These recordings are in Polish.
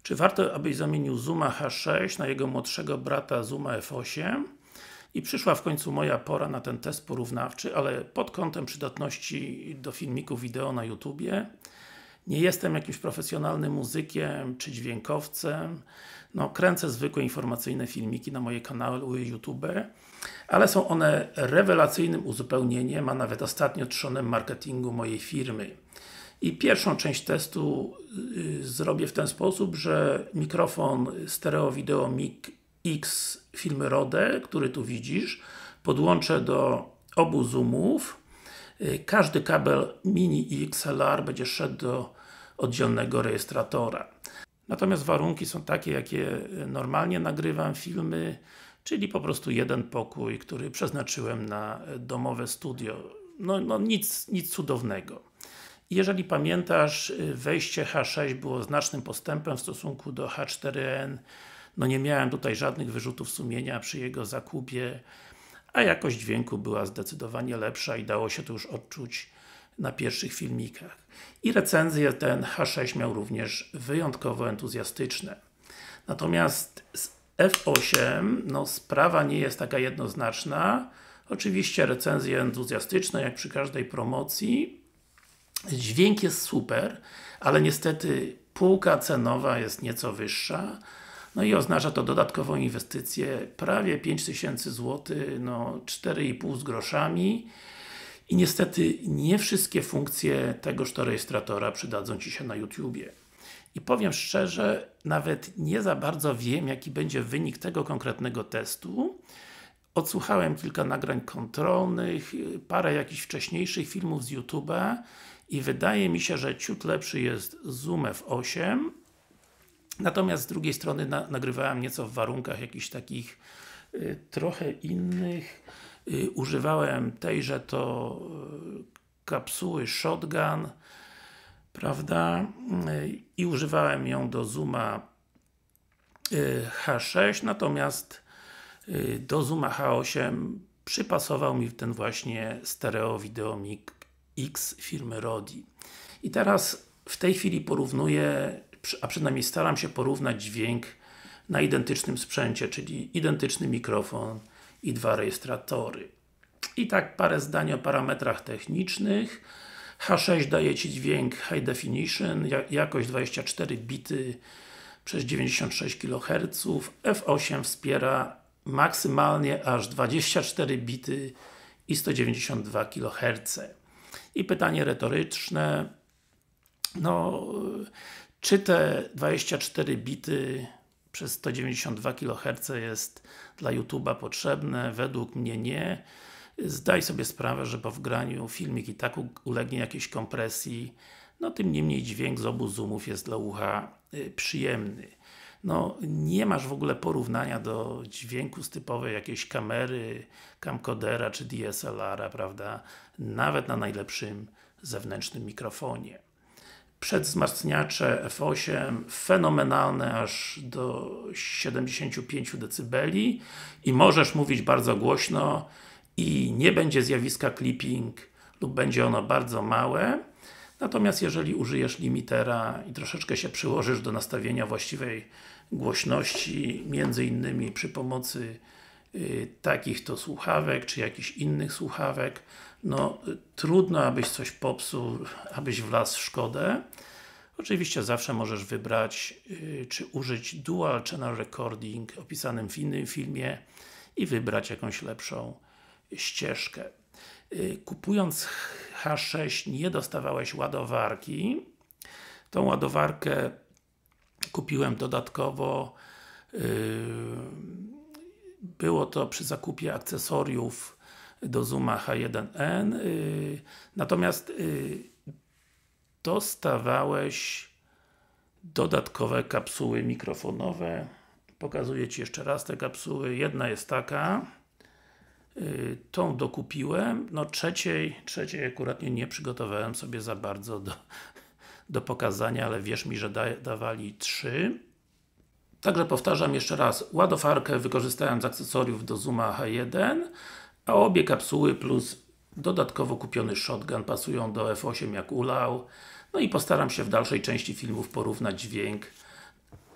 Czy warto, abyś zamienił Zooma H6 na jego młodszego brata Zooma F8? I przyszła w końcu moja pora na ten test porównawczy, ale pod kątem przydatności do filmików wideo na YouTubie. Nie jestem jakimś profesjonalnym muzykiem czy dźwiękowcem. Kręcę zwykłe informacyjne filmiki na moje kanały YouTube, ale są one rewelacyjnym uzupełnieniem, a nawet ostatnio trzonem marketingu mojej firmy. I pierwszą część testu zrobię w ten sposób, że mikrofon stereo wideo Mic-X firmy Rode, który tu widzisz, podłączę do obu zoomów. Każdy kabel mini i XLR będzie szedł do oddzielnego rejestratora. Natomiast warunki są takie, jakie normalnie nagrywam filmy, czyli po prostu jeden pokój, który przeznaczyłem na domowe studio. Nic cudownego. Jeżeli pamiętasz, wejście H6 było znacznym postępem w stosunku do H4n. Nie miałem tutaj żadnych wyrzutów sumienia przy jego zakupie, a jakość dźwięku była zdecydowanie lepsza i dało się to już odczuć na pierwszych filmikach. I recenzje ten H6 miał również wyjątkowo entuzjastyczne. Natomiast z F8 sprawa nie jest taka jednoznaczna. Oczywiście recenzje entuzjastyczne, jak przy każdej promocji. Dźwięk jest super, ale niestety półka cenowa jest nieco wyższa. I oznacza to dodatkową inwestycję prawie 5000 zł, 4,5 z groszami. I niestety nie wszystkie funkcje tegoż to rejestratora przydadzą Ci się na YouTubie. I powiem szczerze, nawet nie za bardzo wiem, jaki będzie wynik tego konkretnego testu. Odsłuchałem kilka nagrań kontrolnych, parę jakichś wcześniejszych filmów z YouTube'a i wydaje mi się, że ciut lepszy jest Zoom F8. Natomiast z drugiej strony nagrywałem nieco w warunkach jakichś takich trochę innych. Używałem tejże to kapsuły Shotgun, prawda? I używałem ją do Zooma H6, natomiast do Zooma H8 przypasował mi ten właśnie stereo wideo Mic-X firmy Rode. I teraz w tej chwili porównuję, a przynajmniej staram się porównać dźwięk na identycznym sprzęcie, czyli identyczny mikrofon i dwa rejestratory. I tak parę zdań o parametrach technicznych. H6 daje Ci dźwięk High Definition, jakość 24 bity przez 96 kHz. F8 wspiera maksymalnie aż 24 bity i 192 kHz. I pytanie retoryczne, czy te 24 bity przez 192 kHz jest dla YouTube'a potrzebne? Według mnie nie. Zdaj sobie sprawę, że po wgraniu filmik i tak ulegnie jakiejś kompresji, tym niemniej dźwięk z obu zoomów jest dla ucha przyjemny. Nie masz w ogóle porównania do dźwięku z typowej jakiejś kamery, camcodera czy DSLR-a, prawda? Nawet na najlepszym zewnętrznym mikrofonie. Przedwzmacniacze F8 fenomenalne aż do 75 dB i możesz mówić bardzo głośno i nie będzie zjawiska clipping lub będzie ono bardzo małe. Natomiast jeżeli użyjesz limitera i troszeczkę się przyłożysz do nastawienia właściwej głośności, między innymi przy pomocy takich to słuchawek, czy jakichś innych słuchawek, trudno abyś coś popsuł, abyś wlazł w szkodę. Oczywiście zawsze możesz wybrać, czy użyć Dual Channel Recording opisanym w innym filmie i wybrać jakąś lepszą ścieżkę. Kupując H6 nie dostawałeś ładowarki. Tą ładowarkę kupiłem dodatkowo. Było to przy zakupie akcesoriów do Zooma H1n. Natomiast dostawałeś dodatkowe kapsuły mikrofonowe. Pokazuję Ci jeszcze raz te kapsuły. Jedna jest taka. Tą dokupiłem. Trzeciej akurat nie przygotowałem sobie za bardzo do pokazania, ale wierz mi, że dawali 3. Także powtarzam jeszcze raz, ładowarkę wykorzystałem z akcesoriów do Zooma H1, a obie kapsuły plus dodatkowo kupiony Shotgun pasują do F8 jak ulał. I postaram się w dalszej części filmów porównać dźwięk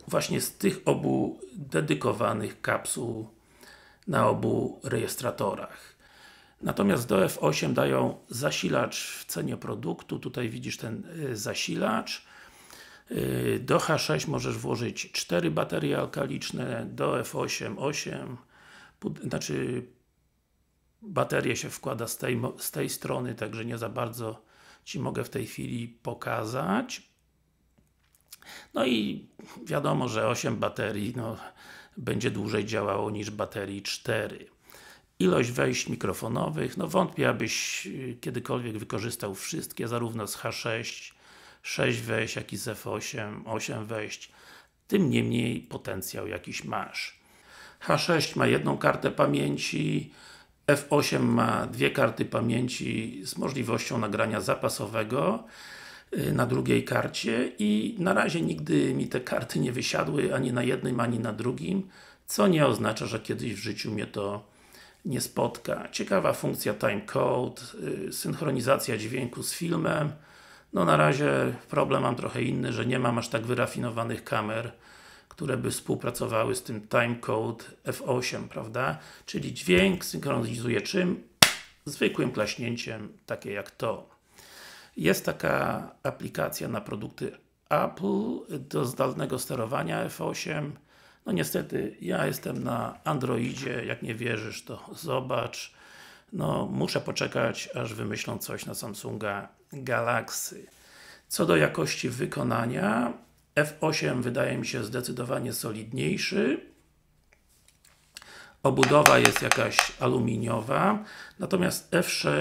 właśnie z tych obu dedykowanych kapsuł na obu rejestratorach. Natomiast do F8 dają zasilacz w cenie produktu, tutaj widzisz ten zasilacz. Do H6 możesz włożyć 4 baterie alkaliczne, do F8 8, znaczy baterię się wkłada z tej strony, także nie za bardzo Ci mogę w tej chwili pokazać. No i wiadomo, że 8 baterii będzie dłużej działało niż baterii 4. Ilość wejść mikrofonowych, wątpię, abyś kiedykolwiek wykorzystał wszystkie, zarówno z H6, 6 wejść, jak i z F8, 8 wejść. Tym niemniej potencjał jakiś masz. H6 ma jedną kartę pamięci, F8 ma 2 karty pamięci z możliwością nagrania zapasowego na drugiej karcie i na razie nigdy mi te karty nie wysiadły ani na jednym, ani na drugim, co nie oznacza, że kiedyś w życiu mnie to nie spotka. Ciekawa funkcja timecode, synchronizacja dźwięku z filmem. Na razie problem mam trochę inny, że nie mam aż tak wyrafinowanych kamer, które by współpracowały z tym timecode F8, prawda? Czyli dźwięk synchronizuje czym? Zwykłym klaśnięciem, takie jak to. Jest taka aplikacja na produkty Apple do zdalnego sterowania F8. Niestety, ja jestem na Androidzie, jak nie wierzysz, to zobacz. Muszę poczekać, aż wymyślą coś na Samsunga Galaxy. Co do jakości wykonania, F8 wydaje mi się zdecydowanie solidniejszy. Obudowa jest jakaś aluminiowa, natomiast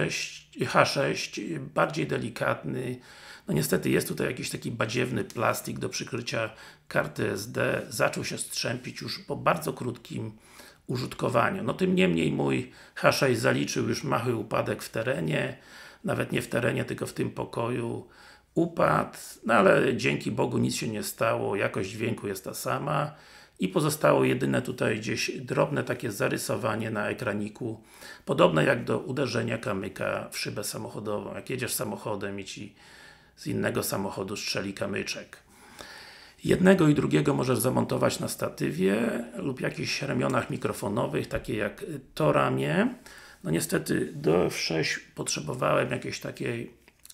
H6 bardziej delikatny. Niestety jest tutaj jakiś taki badziewny plastik do przykrycia karty SD. Zaczął się strzępić już po bardzo krótkim użytkowaniu. Tym niemniej mój H6 zaliczył już mały upadek w terenie. Nawet nie w terenie, tylko w tym pokoju upadł, ale dzięki Bogu nic się nie stało, jakość dźwięku jest ta sama i pozostało jedyne tutaj gdzieś drobne takie zarysowanie na ekraniku, podobne jak do uderzenia kamyka w szybę samochodową. Jak jedziesz samochodem i Ci z innego samochodu strzeli kamyczek. Jednego i drugiego możesz zamontować na statywie lub jakichś ramionach mikrofonowych, takie jak to ramię. Niestety do F6 potrzebowałem jakiejś takiej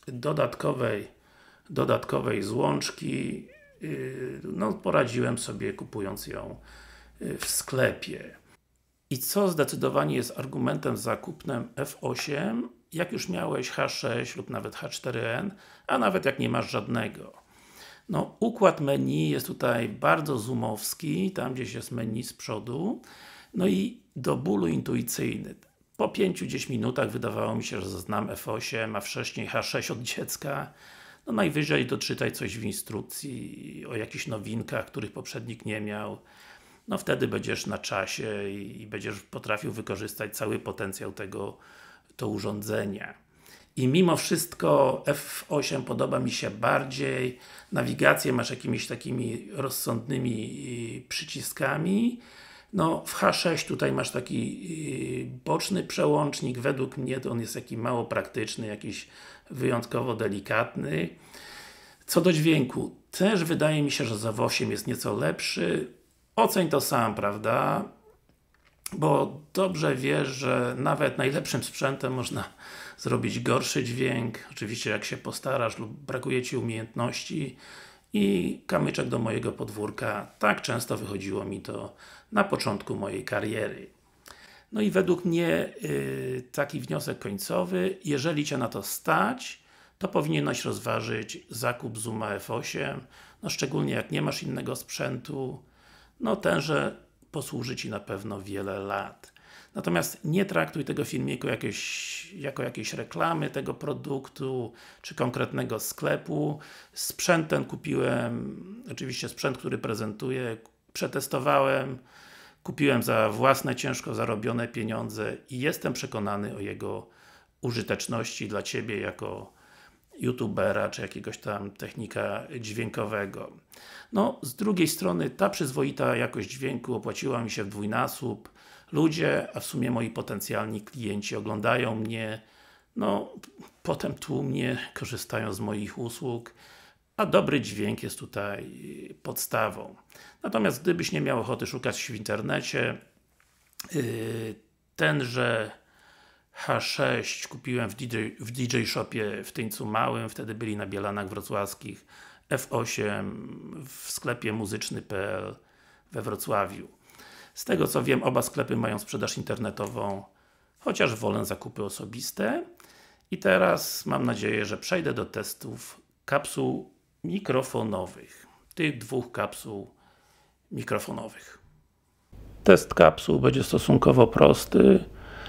dodatkowej złączki. Poradziłem sobie, kupując ją w sklepie. I co zdecydowanie jest argumentem za kupnem F8, jak już miałeś H6 lub nawet H4n, a nawet jak nie masz żadnego. Układ menu jest tutaj bardzo zoomowski, tam gdzieś jest menu z przodu, i do bólu intuicyjny. Po 5-10 minutach wydawało mi się, że znam F8, a wcześniej H6 od dziecka. Najwyżej doczytaj coś w instrukcji o jakichś nowinkach, których poprzednik nie miał. Wtedy będziesz na czasie i będziesz potrafił wykorzystać cały potencjał tego urządzenia. I mimo wszystko F8 podoba mi się bardziej. Nawigację masz jakimiś takimi rozsądnymi przyciskami. W H6 tutaj masz taki boczny przełącznik, według mnie to on jest taki mało praktyczny, jakiś wyjątkowo delikatny. Co do dźwięku, też wydaje mi się, że za W8 jest nieco lepszy. Oceń to sam, prawda? Bo dobrze wiesz, że nawet najlepszym sprzętem można zrobić gorszy dźwięk, oczywiście jak się postarasz lub brakuje Ci umiejętności i kamyczek do mojego podwórka, tak często wychodziło mi to na początku mojej kariery. I według mnie taki wniosek końcowy, jeżeli Cię na to stać, to powinieneś rozważyć zakup Zooma F8, szczególnie jak nie masz innego sprzętu, tenże posłuży Ci na pewno wiele lat. Natomiast nie traktuj tego filmiku jako jakiejś reklamy tego produktu, czy konkretnego sklepu. Sprzęt ten kupiłem, oczywiście sprzęt, który prezentuję, przetestowałem, kupiłem za własne, ciężko zarobione pieniądze i jestem przekonany o jego użyteczności dla Ciebie jako youtubera, czy jakiegoś tam technika dźwiękowego. Z drugiej strony ta przyzwoita jakość dźwięku opłaciła mi się w dwójnasób. Ludzie, a w sumie moi potencjalni klienci oglądają mnie, potem tłumnie korzystają z moich usług, a dobry dźwięk jest tutaj podstawą. Natomiast gdybyś nie miał ochoty szukać w internecie, tenże H6 kupiłem w DJ Shopie w Tyńcu Małym, wtedy byli na Bielanach Wrocławskich, F8 w sklepie muzyczny.pl we Wrocławiu. Z tego co wiem, oba sklepy mają sprzedaż internetową, chociaż wolę zakupy osobiste. I teraz mam nadzieję, że przejdę do testów kapsuł mikrofonowych. Tych dwóch kapsuł mikrofonowych. Test kapsuł będzie stosunkowo prosty.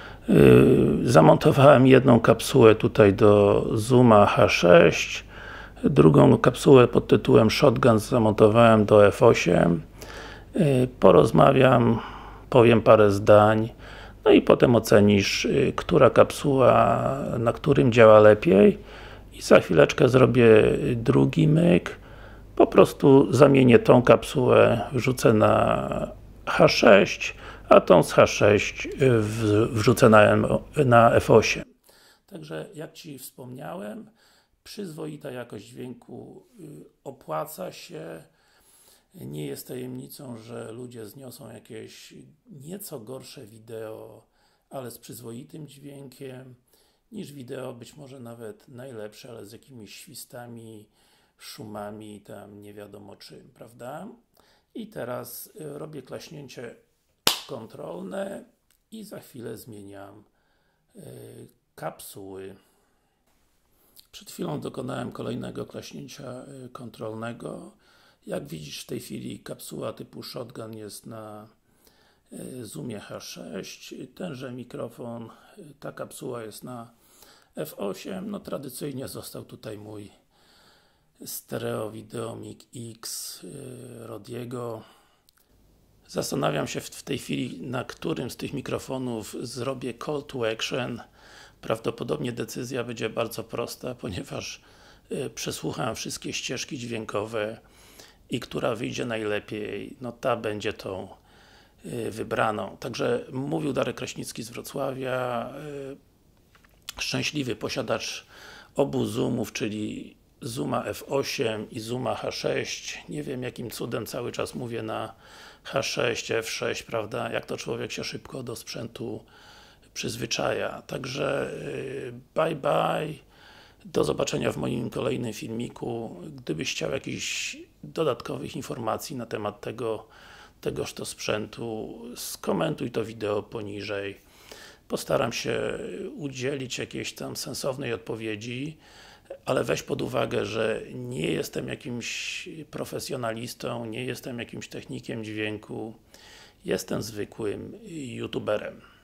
Zamontowałem jedną kapsułę tutaj do Zooma H6, drugą kapsułę pod tytułem Shotgun zamontowałem do F8. Porozmawiam, powiem parę zdań, no i potem ocenisz, która kapsuła na którym działa lepiej i za chwileczkę zrobię drugi myk. Po prostu zamienię tą kapsułę, wrzucę na H6, a tą z H6 wrzucę na F8. Także jak Ci wspomniałem, przyzwoita jakość dźwięku opłaca się. Nie jest tajemnicą, że ludzie zniosą jakieś nieco gorsze wideo, ale z przyzwoitym dźwiękiem, niż wideo być może nawet najlepsze, ale z jakimiś świstami, szumami, tam nie wiadomo czym, prawda? I teraz robię klaśnięcie kontrolne i za chwilę zmieniam kapsuły. Przed chwilą dokonałem kolejnego klaśnięcia kontrolnego. Jak widzisz, w tej chwili kapsuła typu Shotgun jest na Zoomie H6, tenże mikrofon, ta kapsuła jest na F8, no tradycyjnie został tutaj mój Stereo Videomic X Rodiego. Zastanawiam się w tej chwili, na którym z tych mikrofonów zrobię call to action. Prawdopodobnie decyzja będzie bardzo prosta, ponieważ przesłuchałem wszystkie ścieżki dźwiękowe i która wyjdzie najlepiej, no ta będzie tą wybraną. Także mówił Darek Kraśnicki z Wrocławia, szczęśliwy posiadacz obu Zoomów, czyli Zooma F8 i Zooma H6. Nie wiem jakim cudem cały czas mówię na H6, F6, prawda? Jak to człowiek się szybko do sprzętu przyzwyczaja. Także bye bye. Do zobaczenia w moim kolejnym filmiku. Gdybyś chciał jakichś dodatkowych informacji na temat tegoż to sprzętu, skomentuj to wideo poniżej. Postaram się udzielić jakiejś tam sensownej odpowiedzi, ale weź pod uwagę, że nie jestem jakimś profesjonalistą, nie jestem jakimś technikiem dźwięku, jestem zwykłym youtuberem.